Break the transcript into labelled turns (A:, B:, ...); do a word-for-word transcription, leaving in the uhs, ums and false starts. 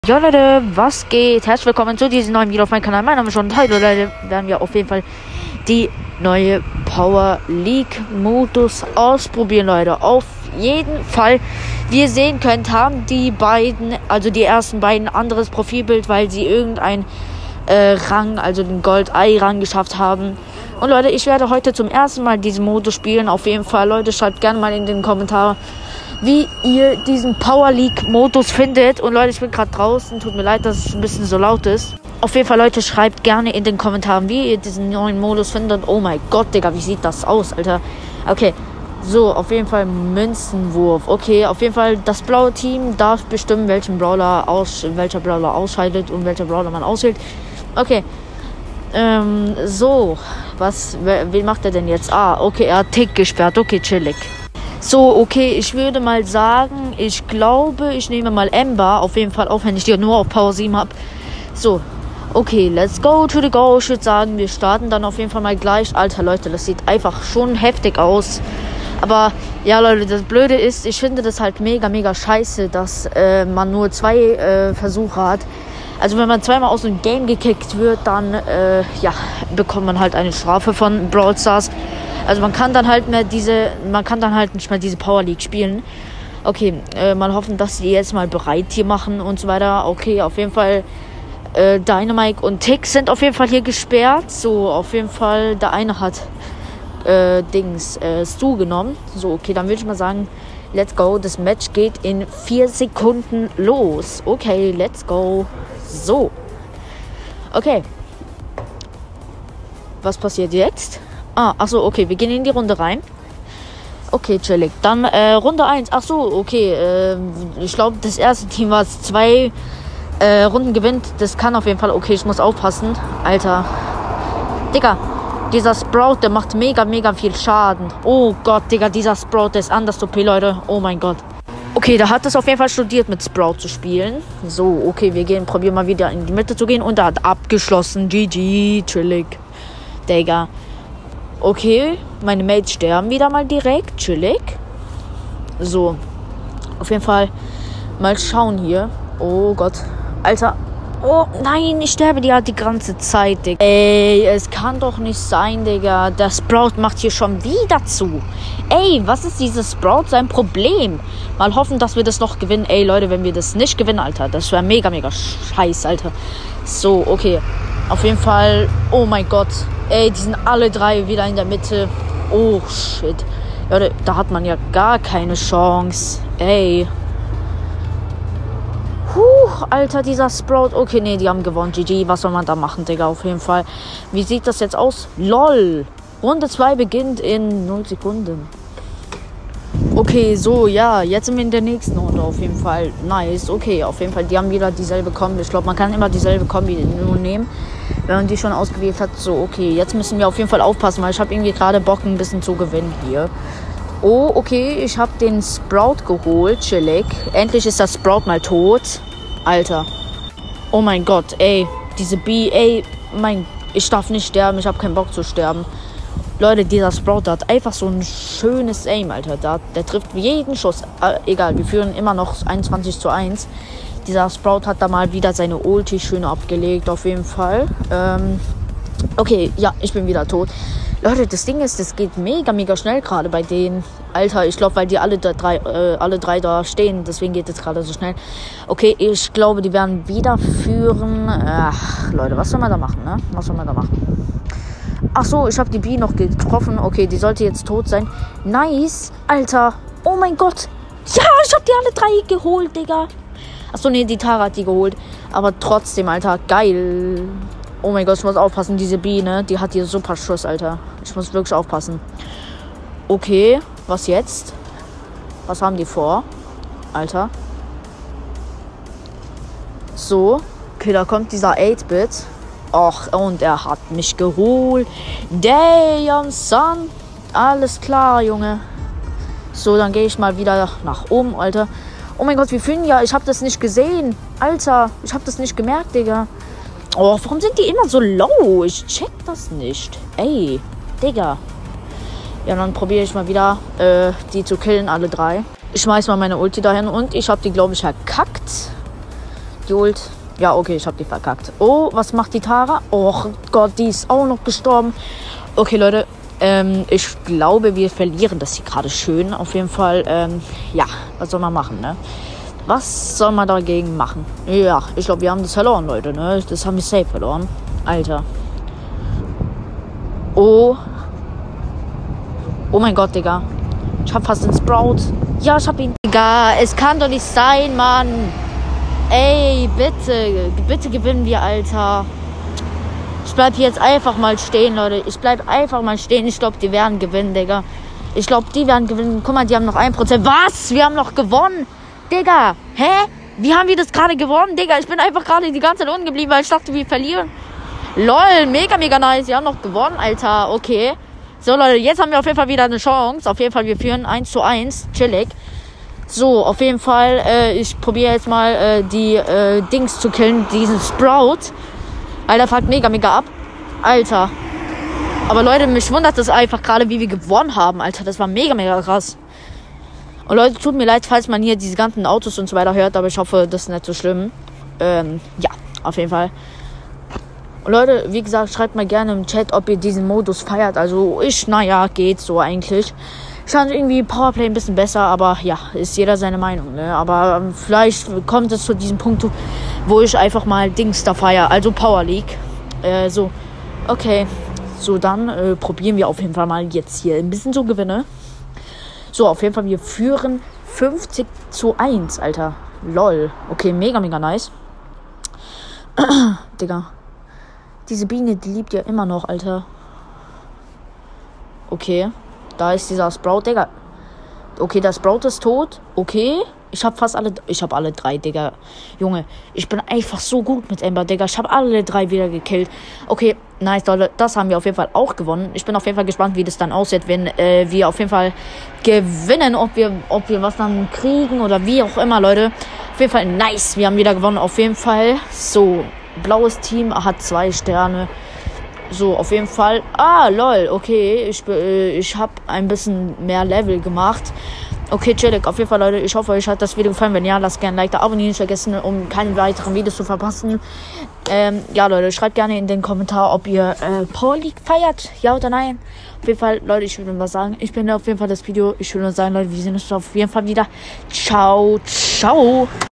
A: Jo Leute, was geht? Herzlich willkommen zu diesem neuen Video auf meinem Kanal. Mein Name ist schon heute, Leute, werden wir auf jeden Fall die neue Power League Modus ausprobieren, Leute. Auf jeden Fall, wie ihr sehen könnt, haben die beiden, also die ersten beiden, anderes Profilbild, weil sie irgendein äh, Rang, also den Gold-Ei-Rang geschafft haben. Und Leute, ich werde heute zum ersten Mal diesen Modus spielen. Auf jeden Fall, Leute, schreibt gerne mal in den Kommentaren, wie ihr diesen Power League Modus findet. Und Leute, ich bin gerade draußen. Tut mir leid, dass es ein bisschen so laut ist. Auf jeden Fall, Leute, schreibt gerne in den Kommentaren, wie ihr diesen neuen Modus findet. Oh mein Gott, Digga, wie sieht das aus, Alter? Okay, so, auf jeden Fall Münzenwurf. Okay, auf jeden Fall, das blaue Team darf bestimmen, welchen Brawler aus, welcher Brawler ausscheidet und welcher Brawler man auswählt. Okay, ähm, so, was, wen macht er denn jetzt? Ah, okay, er hat Tick gesperrt. Okay, chillig. So, okay, ich würde mal sagen, ich glaube, ich nehme mal Ember auf jeden Fall auf, wenn ich die nur auf Power sieben habe. So, okay, let's go to the go. Ich würde sagen, wir starten dann auf jeden Fall mal gleich. Alter, Leute, das sieht einfach schon heftig aus. Aber, ja, Leute, das Blöde ist, ich finde das halt mega, mega scheiße, dass äh, man nur zwei äh, Versuche hat. Also, wenn man zweimal aus dem Game gekickt wird, dann, äh, ja, bekommt man halt eine Strafe von Brawl Stars. Also man kann dann halt mehr diese, man kann dann halt nicht mehr diese Power League spielen. Okay, äh, mal hoffen, dass sie jetzt mal bereit hier machen und so weiter. Okay, auf jeden Fall äh, Dynamite und Tick sind auf jeden Fall hier gesperrt. So, auf jeden Fall, der eine hat äh, Dings, äh, Stu genommen. So, okay, dann würde ich mal sagen, let's go. Das Match geht in vier Sekunden los. Okay, let's go. So. Okay. Was passiert jetzt? Ah, achso, okay, wir gehen in die Runde rein. Okay, chillig. Dann äh, Runde eins. Achso, okay. Äh, ich glaube, das erste Team, was zwei äh, Runden gewinnt, das kann auf jeden Fall. Okay, ich muss aufpassen. Alter. Digga, dieser Sprout, der macht mega, mega viel Schaden. Oh Gott, Digga, dieser Sprout, der ist anders O P, Leute. Oh mein Gott. Okay, der hat es auf jeden Fall studiert, mit Sprout zu spielen. So, okay, wir gehen, probieren mal wieder in die Mitte zu gehen. Und er hat abgeschlossen. G G, chillig. Digga. Okay, meine Mates sterben wieder mal direkt. Chillig. So. Auf jeden Fall mal schauen hier. Oh Gott. Alter. Oh nein, ich sterbe die halt die ganze Zeit, Digga. Ey, es kann doch nicht sein, Digga. Der Sprout macht hier schon wieder zu. Ey, was ist dieses Sprout sein Problem? Mal hoffen, dass wir das noch gewinnen. Ey, Leute, wenn wir das nicht gewinnen, Alter, das wäre mega, mega scheiße, Alter. So, okay. Auf jeden Fall, oh mein Gott. Ey, die sind alle drei wieder in der Mitte. Oh, shit. Ja, da hat man ja gar keine Chance. Ey. Huh, Alter, dieser Sprout. Okay, nee, die haben gewonnen. G G, was soll man da machen, Digga, auf jeden Fall. Wie sieht das jetzt aus? LOL. Runde zwei beginnt in null Sekunden. Okay, so, ja, jetzt sind wir in der nächsten Runde auf jeden Fall. Nice, okay, auf jeden Fall, die haben wieder dieselbe Kombi. Ich glaube, man kann immer dieselbe Kombi nur nehmen, wenn man die schon ausgewählt hat. So, okay, jetzt müssen wir auf jeden Fall aufpassen, weil ich habe irgendwie gerade Bock, ein bisschen zu gewinnen hier. Oh, okay, ich habe den Sprout geholt, chillig. Endlich ist das Sprout mal tot. Alter. Oh mein Gott, ey, diese B, ey, mein, ich darf nicht sterben, ich habe keinen Bock zu sterben. Leute, dieser Sprout hat einfach so ein schönes Aim, Alter. Der, der trifft jeden Schuss. Äh, egal, wir führen immer noch einundzwanzig zu eins. Dieser Sprout hat da mal wieder seine Ulti schön abgelegt, auf jeden Fall. Ähm, okay, ja, ich bin wieder tot. Leute, das Ding ist, das geht mega, mega schnell gerade bei denen. Alter, ich glaube, weil die alle drei, äh, alle drei da stehen, deswegen geht es gerade so schnell. Okay, ich glaube, die werden wieder führen. Ach, Leute, was soll man da machen, ne? Was soll man da machen? Ach so, ich habe die B noch getroffen. Okay, die sollte jetzt tot sein. Nice. Alter. Oh mein Gott. Ja, ich habe die alle drei geholt, Digga. Ach so, nee, die Tara hat die geholt. Aber trotzdem, Alter, geil. Oh mein Gott, ich muss aufpassen. Diese B, ne, die hat hier super Schuss, Alter. Ich muss wirklich aufpassen. Okay, was jetzt? Was haben die vor? Alter. So. Okay, da kommt dieser acht-Bit. Och, und er hat mich geholt. Damn, son. Alles klar, Junge. So, dann gehe ich mal wieder nach oben, Alter. Oh mein Gott, wir fühlen ja. Ich habe das nicht gesehen. Alter, ich habe das nicht gemerkt, Digga. Oh, warum sind die immer so low? Ich check das nicht. Ey, Digga. Ja, dann probiere ich mal wieder, äh, die zu killen, alle drei. Ich schmeiß mal meine Ulti dahin und ich habe die, glaube ich, verkackt. Die Ult. Ja, okay, ich hab die verkackt. Oh, was macht die Tara? Oh Gott, die ist auch noch gestorben. Okay, Leute. Ähm, ich glaube, wir verlieren das hier gerade schön. Auf jeden Fall, ähm, ja, was soll man machen, ne? Was soll man dagegen machen? Ja, ich glaube, wir haben das verloren, Leute, ne? Das haben wir safe verloren. Alter. Oh. Oh mein Gott, Digga. Ich hab fast den Sprout. Ja, ich hab ihn. Digga, es kann doch nicht sein, Mann. Ey, bitte. Bitte gewinnen wir, Alter. Ich bleib hier jetzt einfach mal stehen, Leute. Ich bleib einfach mal stehen. Ich glaube, die werden gewinnen, Digga. Ich glaube, die werden gewinnen. Guck mal, die haben noch ein Prozent. Was? Wir haben noch gewonnen? Digga. Hä? Wie haben wir das gerade gewonnen, Digga? Ich bin einfach gerade die ganze Zeit unten geblieben, weil ich dachte, wir verlieren. Lol, mega, mega nice. Wir haben noch gewonnen, Alter. Okay. So, Leute, jetzt haben wir auf jeden Fall wieder eine Chance. Auf jeden Fall, wir führen eins zu eins. Chillig. So, auf jeden Fall, äh, ich probiere jetzt mal äh, die äh, Dings zu killen. Diesen Sprout. Alter, fuckt mega, mega ab. Alter. Aber Leute, mich wundert es einfach gerade, wie wir gewonnen haben, Alter. Das war mega, mega krass. Und Leute, tut mir leid, falls man hier diese ganzen Autos und so weiter hört, aber ich hoffe, das ist nicht so schlimm. Ähm, ja, auf jeden Fall. Und Leute, wie gesagt, schreibt mal gerne im Chat, ob ihr diesen Modus feiert. Also ich, naja, geht so eigentlich. Ich fand irgendwie Powerplay ein bisschen besser, aber ja, ist jeder seine Meinung, ne? Aber ähm, vielleicht kommt es zu diesem Punkt, wo ich einfach mal Dings da feiere, also Power League. Äh, so, okay. So, dann äh, probieren wir auf jeden Fall mal jetzt hier ein bisschen so Gewinne. So, auf jeden Fall, wir führen fünfzig zu eins, Alter. Lol. Okay, mega, mega nice. Digga. Diese Biene, die liebt ja immer noch, Alter. Okay. Da ist dieser Sprout, Digga. Okay, der Sprout ist tot. Okay. Ich hab fast alle... Ich hab alle drei, Digga. Junge, ich bin einfach so gut mit Ember, Digga. Ich hab alle drei wieder gekillt. Okay, nice, Leute. Das haben wir auf jeden Fall auch gewonnen. Ich bin auf jeden Fall gespannt, wie das dann aussieht, wenn äh, wir auf jeden Fall gewinnen. Ob wir, ob wir was dann kriegen oder wie auch immer, Leute. Auf jeden Fall nice. Wir haben wieder gewonnen, auf jeden Fall. So, blaues Team hat zwei Sterne. So, auf jeden Fall. Ah, lol, okay. Ich, äh, ich habe ein bisschen mehr Level gemacht. Okay, chillig. Auf jeden Fall, Leute, ich hoffe, euch hat das Video gefallen. Wenn ja, lasst gerne ein Like da, abonnieren nicht vergessen, um keine weiteren Videos zu verpassen. Ähm, ja, Leute, schreibt gerne in den Kommentar, ob ihr äh, Power League feiert. Ja oder nein. Auf jeden Fall, Leute, ich würde was sagen. Ich bin auf jeden Fall das Video. Ich würde nur sagen, Leute, wir sehen uns auf jeden Fall wieder. Ciao, ciao.